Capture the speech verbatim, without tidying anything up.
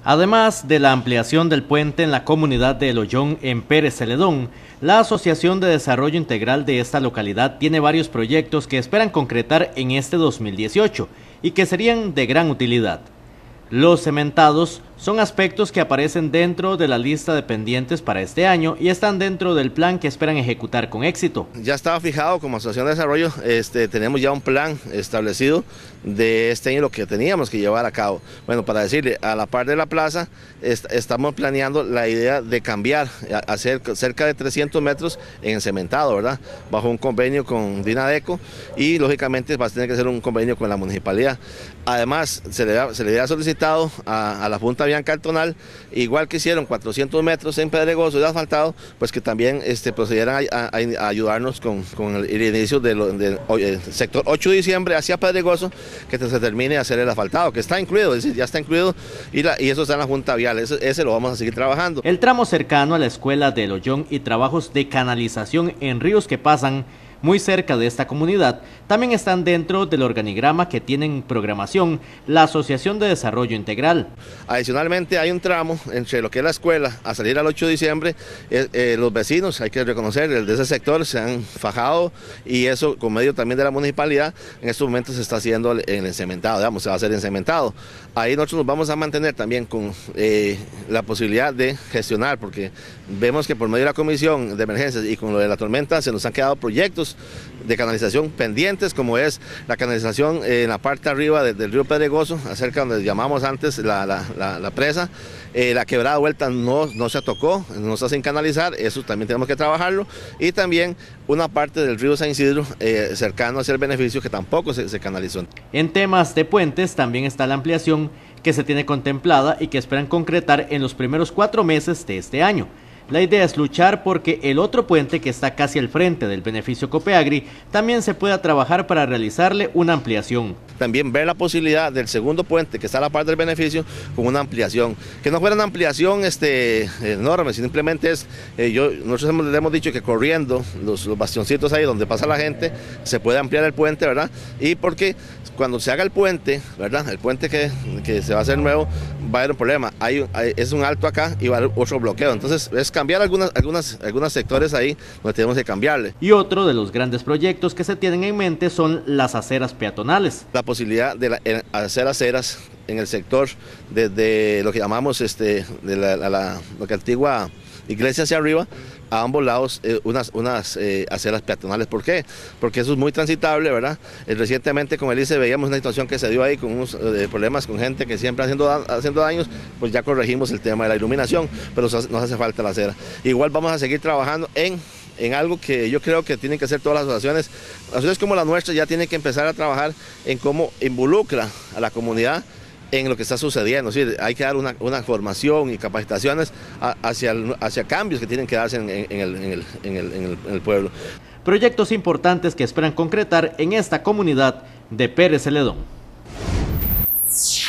Además de la ampliación del puente en la comunidad de El Hoyón en Pérez Celedón, la Asociación de Desarrollo Integral de esta localidad tiene varios proyectos que esperan concretar en este dos mil dieciocho y que serían de gran utilidad. Los cementados son aspectos que aparecen dentro de la lista de pendientes para este año y están dentro del plan que esperan ejecutar con éxito. Ya estaba fijado como Asociación de Desarrollo, este, tenemos ya un plan establecido de este año lo que teníamos que llevar a cabo. Bueno, para decirle, a la par de la plaza est estamos planeando la idea de cambiar, hacer cerca de trescientos metros en cementado, ¿verdad? Bajo un convenio con Dinadeco y lógicamente va a tener que ser un convenio con la municipalidad. Además, se le, ha, se le ha solicitado a, a la Junta Vial Cantonal, igual que hicieron cuatrocientos metros en pedregoso y asfaltado, pues que también este, procedieran a, a, a ayudarnos con, con el, el inicio del de, de, sector ocho de diciembre hacia pedregoso, que se termine de hacer el asfaltado, que está incluido, es decir, ya está incluido y, la, y eso está en la Junta Vial, ese, ese lo vamos a seguir trabajando. El tramo cercano a la escuela de El Hoyón y trabajos de canalización en ríos que pasan muy cerca de esta comunidad, también están dentro del organigrama que tienen programación la Asociación de Desarrollo Integral. Adicionalmente hay un tramo entre lo que es la escuela a salir al ocho de diciembre, eh, eh, los vecinos, hay que reconocer, el de ese sector se han fajado y eso con medio también de la municipalidad, en estos momentos se está haciendo en el cementado, digamos, se va a hacer en cementado. Ahí nosotros nos vamos a mantener también con eh, la posibilidad de gestionar, porque vemos que por medio de la comisión de emergencias y con lo de la tormenta se nos han quedado proyectos de canalización pendientes, como es la canalización en la parte arriba de, del río Pedregoso, acerca donde llamamos antes la, la, la, la presa, eh, la quebrada vuelta no, no se tocó, no está sin canalizar, eso también tenemos que trabajarlo, y también una parte del río San Isidro eh, cercano hacia el beneficio que tampoco se, se canalizó. En temas de puentes también está la ampliación que se tiene contemplada y que esperan concretar en los primeros cuatro meses de este año. La idea es luchar porque el otro puente que está casi al frente del beneficio Copeagri también se pueda trabajar para realizarle una ampliación. También ver la posibilidad del segundo puente que está a la par del beneficio con una ampliación, que no fuera una ampliación este, enorme, simplemente es, eh, yo, nosotros hemos, le hemos dicho que corriendo los, los bastioncitos ahí donde pasa la gente se puede ampliar el puente, ¿verdad? Y porque cuando se haga el puente, ¿verdad? El puente que, que se va a hacer nuevo, va a haber un problema, hay, hay, es un alto acá y va a haber otro bloqueo, entonces es cambiar algunas, algunas, algunos sectores ahí donde tenemos que cambiarle. Y otro de los grandes proyectos que se tienen en mente son las aceras peatonales. La posibilidad de la, hacer aceras en el sector desde lo que llamamos este, de la, la, la lo que antigua iglesia hacia arriba, a ambos lados eh, unas, unas eh, aceras peatonales. ¿Por qué? Porque eso es muy transitable, ¿verdad? Eh, recientemente con el I C E veíamos una situación que se dio ahí con unos eh, problemas con gente que siempre haciendo, haciendo daños, pues ya corregimos el tema de la iluminación, pero nos hace falta la acera. Igual vamos a seguir trabajando en en algo que yo creo que tienen que hacer todas las asociaciones. Asociaciones como la nuestra ya tienen que empezar a trabajar en cómo involucra a la comunidad en lo que está sucediendo. Es decir, hay que dar una, una formación y capacitaciones a, hacia, hacia cambios que tienen que darse en, en, el, en, el, en, el, en, el, en el pueblo. Proyectos importantes que esperan concretar en esta comunidad de Pérez Celedón.